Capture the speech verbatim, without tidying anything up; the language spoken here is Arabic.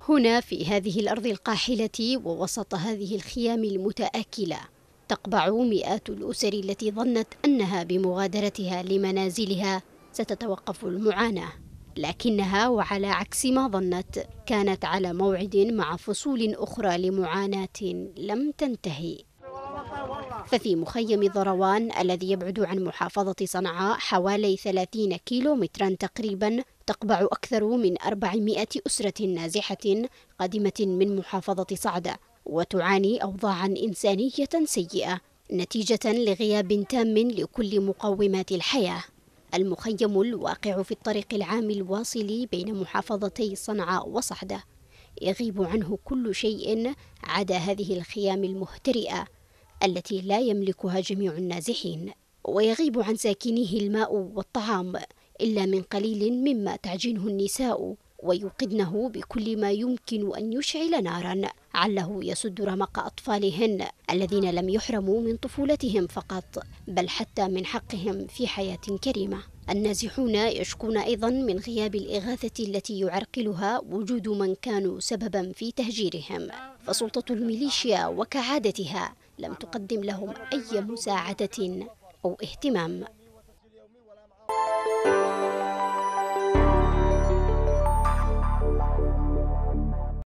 هنا في هذه الأرض القاحلة ووسط هذه الخيام المتآكلة تقبع مئات الأسر التي ظنت أنها بمغادرتها لمنازلها ستتوقف المعاناة، لكنها وعلى عكس ما ظنت كانت على موعد مع فصول أخرى لمعاناة لم تنتهي. ففي مخيم ضروان الذي يبعد عن محافظة صنعاء حوالي ثلاثين كيلو مترا تقريبا تقبع أكثر من أربعمائة أسرة نازحة قادمة من محافظة صعدة، وتعاني أوضاعا إنسانية سيئة نتيجة لغياب تام لكل مقومات الحياة. المخيم الواقع في الطريق العام الواصل بين محافظتي صنعاء وصعدة يغيب عنه كل شيء عدا هذه الخيام المهترئة التي لا يملكها جميع النازحين، ويغيب عن ساكنيه الماء والطعام إلا من قليل مما تعجنه النساء ويوقدنه بكل ما يمكن أن يشعل نارا عله يسد رمق أطفالهن الذين لم يحرموا من طفولتهم فقط بل حتى من حقهم في حياة كريمة. النازحون يشكون أيضا من غياب الإغاثة التي يعرقلها وجود من كانوا سببا في تهجيرهم، فسلطة الميليشيا وكعادتها لم تقدم لهم أي مساعدة أو اهتمام.